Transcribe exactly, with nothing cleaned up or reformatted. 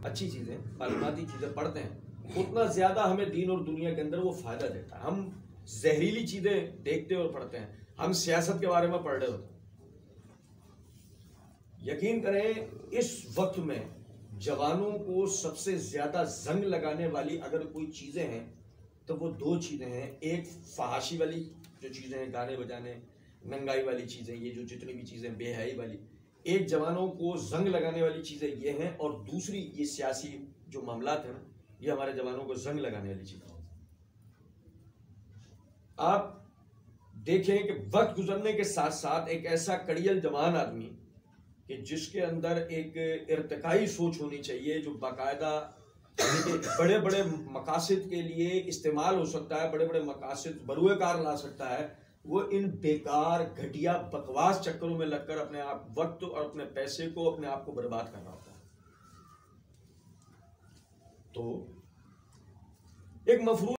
اچھی چیزیں، معلوماتی چیزیں پڑھتے ہیں، اتنا زیادہ ہمیں دین اور دنیا کے اندر وہ فائدہ دیتا ہے. ہم زہریلی چیزیں دیکھتے اور پڑھتے ہیں، ہم سیاست کے بارے میں پڑھ رہے ہوتے ہیں. یقین کریں اس وقت میں جوانوں کو سب سے زیادہ زنگ لگانے والی اگر کوئی چیزیں ہیں تو وہ دو چیزیں ہیں. ایک فحاشی والی جو چیزیں ہیں، گانے بجانے، ننگائی والی چیزیں، یہ جو جتنی بھی چیزیں بے حیائی والی، ایک جوانوں کو زنگ لگانے والی چیزیں یہ ہیں، اور دوسری یہ سیاسی جو معاملات ہیں یہ ہمارے جوانوں کو زنگ لگانے والی چیزیں. آپ دیکھیں کہ وقت گزرنے کے ساتھ ساتھ ایک ایسا کڑیل جوان آدمی کہ جس کے اندر ایک ارتقائی سوچ ہونی چاہیے، جو باقاعدہ بڑے بڑے مقاصد کے لیے استعمال ہو سکتا ہے، بڑے بڑے مقاصد بروئے کار لا سکتا ہے، وہ ان بیکار گھٹیا بکواس چکروں میں لگ کر اپنے آپ وقت اور اپنے پیسے کو، اپنے آپ کو برباد کر رہا ہوتا ہے. تو ایک مفروض